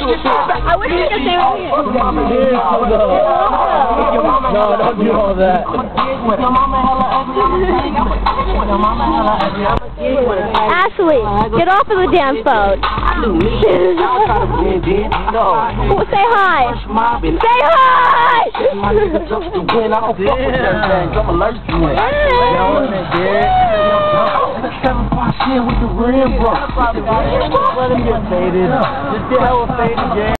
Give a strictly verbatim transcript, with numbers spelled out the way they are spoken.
I wish you could say it here. No, don't do all that. Ashley, get off of the damn phone. Well, say hi. Say hi! With the rim, bro. Let him get faded. Just get hella faded, yeah.